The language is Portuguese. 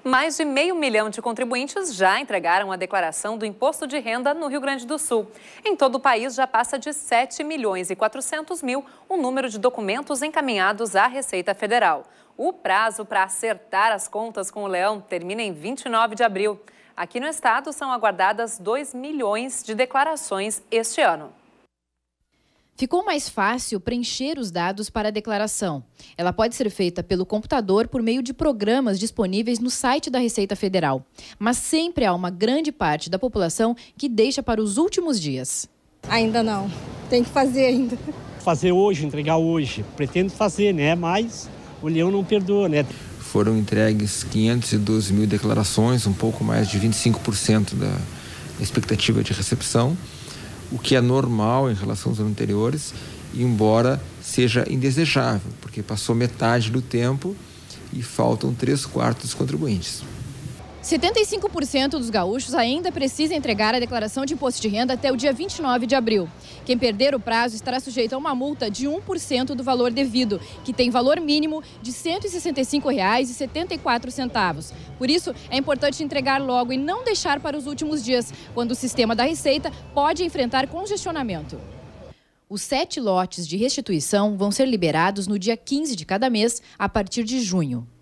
Mais de 500 mil de contribuintes já entregaram a declaração do Imposto de Renda no Rio Grande do Sul. Em todo o país já passa de 7.400.000 o número de documentos encaminhados à Receita Federal. O prazo para acertar as contas com o leão termina em 29 de abril. Aqui no estado são aguardadas 2 milhões de declarações este ano. Ficou mais fácil preencher os dados para a declaração. Ela pode ser feita pelo computador por meio de programas disponíveis no site da Receita Federal. Mas sempre há uma grande parte da população que deixa para os últimos dias. Ainda não. Tem que fazer ainda. Fazer hoje, entregar hoje. Pretendo fazer, né? Mas o leão não perdoa, né? Foram entregues 512 mil declarações, um pouco mais de 25% da expectativa de recepção, o que é normal em relação aos anos anteriores, embora seja indesejável, porque passou metade do tempo e faltam 3/4 dos contribuintes. 75% dos gaúchos ainda precisa entregar a declaração de imposto de renda até o dia 29 de abril. Quem perder o prazo estará sujeito a uma multa de 1% do valor devido, que tem valor mínimo de R$ 165,74. Por isso, é importante entregar logo e não deixar para os últimos dias, quando o sistema da Receita pode enfrentar congestionamento. Os 7 lotes de restituição vão ser liberados no dia 15 de cada mês, a partir de junho.